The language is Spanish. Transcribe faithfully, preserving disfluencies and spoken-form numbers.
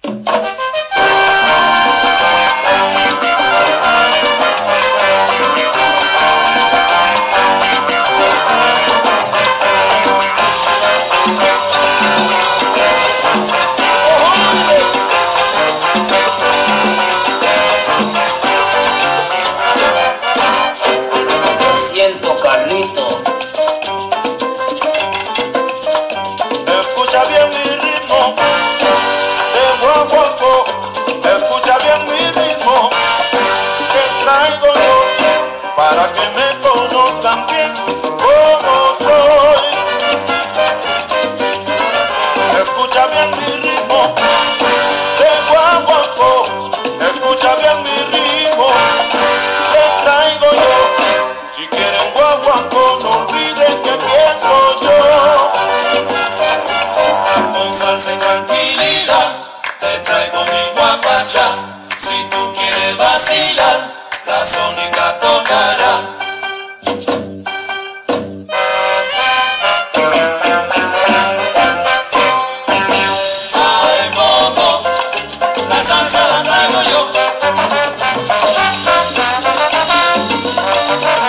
Escucha bien mi ritmo de guaguancó, escucha bien mi ritmo que traigo yo para que me conozcan bien como soy. Escucha bien mi ritmo de guaguancó, escucha bien mi ritmo que traigo yo. Si quieren guaguancó, no olviden que aquí estoy yo. Con salsa y tranquilidad te traigo mi guapacha. Si tú quieres vacilar, la sónica tocará. Ay, bobo, la salsa la traigo yo.